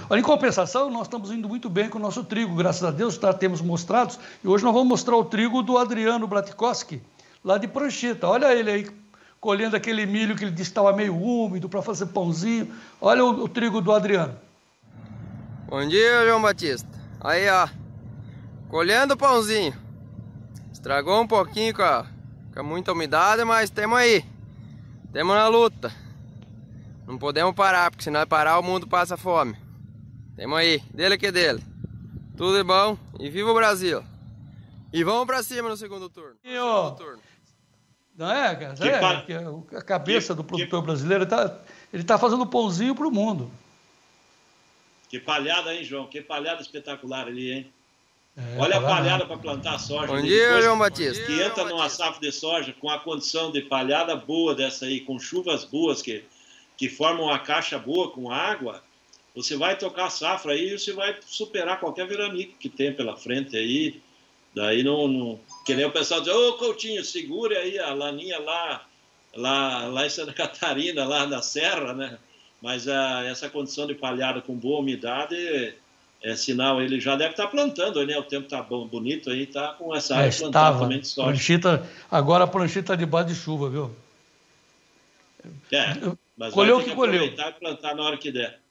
Olha, em compensação, nós estamos indo muito bem com o nosso trigo, graças a Deus, temos mostrados, e hoje nós vamos mostrar o trigo do Adriano Bratkowski, lá de Pranchita. Olha ele aí, colhendo aquele milho que ele disse que estava meio úmido para fazer pãozinho. Olha o trigo do Adriano. Bom dia, João Batista. Aí, ó, colhendo o pãozinho. Estragou um pouquinho com muita umidade, mas temos aí. Temos na luta. Não podemos parar, porque se nós parar o mundo passa fome. Temos aí, dele que dele. Tudo de bom e viva o Brasil. E vamos pra cima no segundo turno. Não é, cara? A cabeça do produtor brasileiro, ele tá fazendo pãozinho pro mundo. Que palhada, hein, João? Que palhada espetacular ali, hein? Olha a palhada para plantar soja. Bom dia, João Batista. Que entra numa safra de soja com a condição de palhada boa dessa aí, com chuvas boas que formam uma caixa boa com água, você vai tocar a safra aí e você vai superar qualquer veranico que tem pela frente aí. Daí não que nem o pessoal diz, ô Coutinho, segure aí a laninha lá em Santa Catarina, lá na serra, né? Mas essa condição de palhada com boa umidade é sinal, ele já deve estar plantando, né? O tempo está bonito aí, está com essa área plantada também de soja. Agora a Pranchita está debaixo de chuva, viu? Mas colheu vai ter que aproveitar e plantar na hora que der.